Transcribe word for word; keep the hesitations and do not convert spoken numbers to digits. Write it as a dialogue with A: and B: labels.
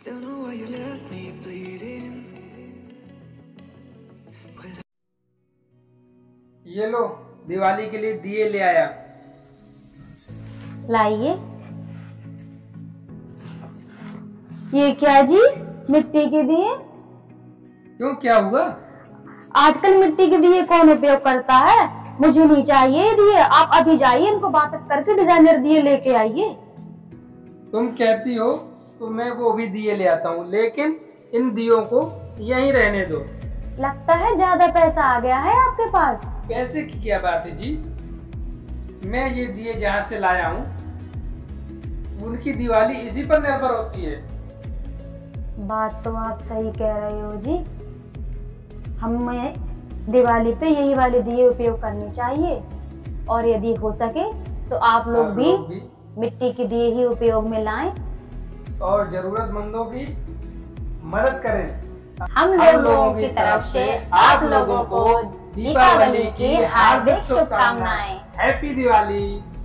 A: Don't know why you left me bleeding.
B: ये लो, दिवाली के लिए दिए ले आया।
C: लाइए। ये क्या जी, मिट्टी के दिए?
B: क्यों, क्या हुआ?
C: आजकल मिट्टी के दिए कौन उपयोग करता है? मुझे नहीं चाहिए ये दिए। आप अभी जाइए, इनको वापस करके डिजाइनर दिए लेके आइए।
B: तुम कहती हो तो मैं वो भी दिए ले आता हूँ, लेकिन इन दियों को यहीं रहने दो।
C: लगता है ज्यादा पैसा आ गया है आपके पास।
B: पैसे की क्या बात है जी? मैं ये दिए जहाँ से लाया हूँ, उनकी दिवाली इसी पर निर्भर होती है।
C: बात तो आप सही कह रहे हो जी। हमें दिवाली पे यही वाले दिए उपयोग करने चाहिए, और यदि हो सके तो आप लोग भी, भी मिट्टी के दिए ही उपयोग में लाएं
B: और जरूरतमंदों की मदद करें।
C: हम लोगों की तरफ से आप लोगों को दीपावली की हार्दिक शुभकामनाएं।
B: हैप्पी दिवाली।